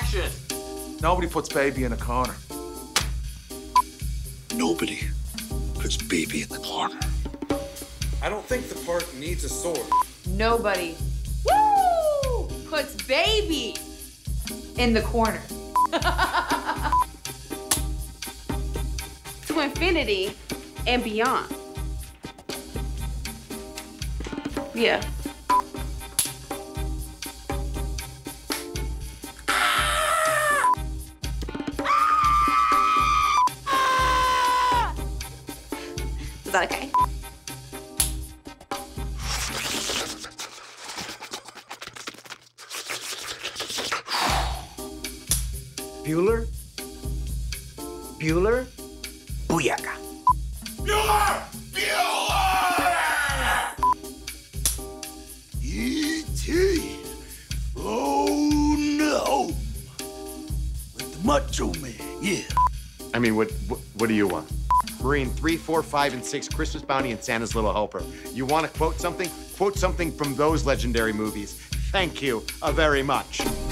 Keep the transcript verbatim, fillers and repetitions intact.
Action! Nobody puts baby in a corner. Nobody puts baby in the corner. I don't think the part needs a sword. Nobody, woo, puts baby in the corner. To infinity and beyond. Yeah. Is that okay? Bueller? Bueller? Booyaka. Bueller! Bueller! E T flown home with the Macho Man, yeah. I mean, what, what what do you want? We're in three, four, five, and six, Christmas Bounty and Santa's Little Helper. You want to quote something? Quote something from those legendary movies. Thank you uh, very much.